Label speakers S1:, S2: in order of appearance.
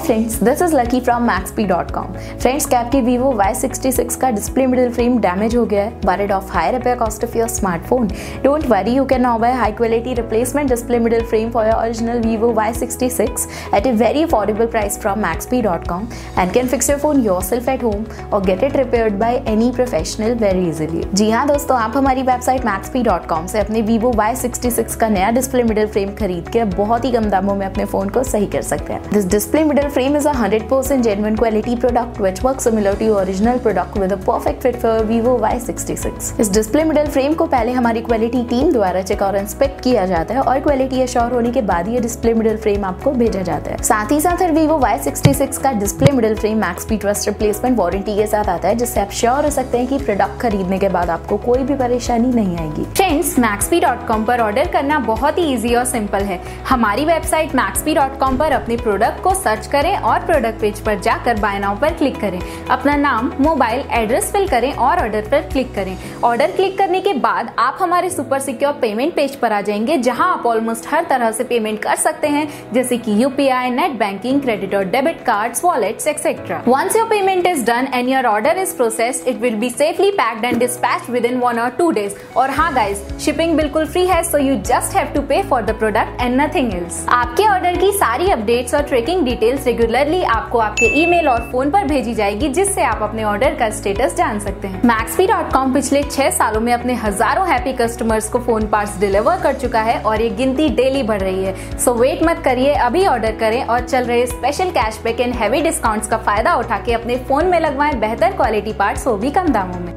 S1: Friends, this is Lucky from maxp.com। Friends, क्या आपकी Vivo Y66 का डिस्प्ले मिडल फ्रेम डैमेज हो गया है? Worried of high repair cost of your smartphone? Don't worry, you can now buy high quality replacement display middle frame for your original Vivo Y66 at a very affordable price from maxp.com and can fix your phone yourself at home or get it repaired by any professional very easily। जी हाँ दोस्तों, आप हमारी website maxp.com से अपने Vivo Y66 का नया display middle frame खरीद के बहुत ही कम दामों में अपने फोन को सही कर सकते हैं। This display middle frame is a 100% genuine quality product which works similar to your original product with a perfect fit for Vivo Y66। इस डिस्प्ले मिडल फ्रेम को पहले हमारी क्वालिटी टीम द्वारा चेक और इंस्पेक्ट किया जाता है और क्वालिटी एश्योर होने के बाद ये डिस्प्ले मिडल फ्रेम आपको भेजा जाता है। साथ ही साथ Vivo Y66 का display middle frame MaxP trust replacement warranty के साथ आता है, जिससे आप श्योर हो सकते हैं कि प्रोडक्ट खरीदने के बाद आपको कोई भी परेशानी नहीं आएगी।
S2: फ्रेंड्स, maxp.com पर ऑर्डर करना बहुत ही इजी और सिंपल है। हमारी वेबसाइट maxp.com पर अपने प्रोडक्ट को सर्च करें और प्रोडक्ट पेज पर जाकर बाय नाउ पर क्लिक करें। अपना नाम, मोबाइल, एड्रेस फिल करें और ऑर्डर पर क्लिक करें। ऑर्डर क्लिक करने के बाद आप हमारे सुपर सिक्योर पेमेंट पेज पर आ जाएंगे, जहां आप ऑलमोस्ट हर तरह से पेमेंट कर सकते हैं, जैसे कि यूपीआई, नेट बैंकिंग, क्रेडिट और debit cards, wallets etcetera. Once your payment is done and your order is processed, it will be safely packed and dispatched within 1 or 2 days। और हाँ गाइज, शिपिंग बिल्कुल free है, so you just have to pay for the product and nothing else. आपके order की सारी updates और tracking details regularly आपको आपके ईमेल और फोन पर भेजी जाएगी, जिससे आप अपने ऑर्डर का स्टेटस जान सकते हैं। maxp.com पिछले 6 सालों में अपने हजारों हैप्पी कस्टमर्स को फोन पार्ट्स डिलीवर कर चुका है और ये गिनती डेली बढ़ रही है। सो वेट मत करिए, अभी ऑर्डर करें और चल रहे special cashback and heavy discounts का फायदा उठा के अपने फोन में लगवाएं बेहतर क्वालिटी पार्ट्स, वो भी कम दामों में।